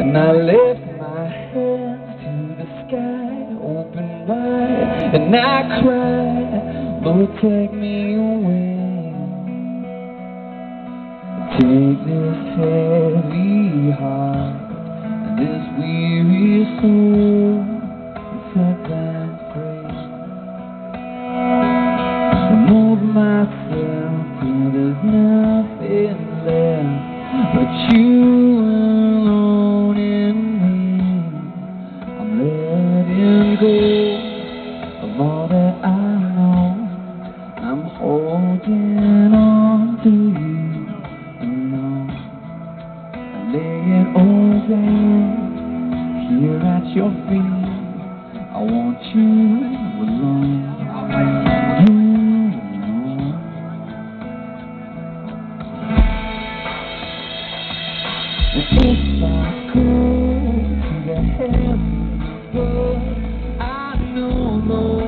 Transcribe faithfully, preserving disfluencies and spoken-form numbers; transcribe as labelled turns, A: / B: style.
A: And I lift my hands to the sky, open wide, and I cry, Lord, take me away. Take this heavy heart and this weary soul and set that free. Remove myself till there's nothing left but you alone in me. I'm letting go of all that I know. I'm holding on to you alone. I lay it all down here at your feet. I want you alone. If I go to the heavens, I know, Lord.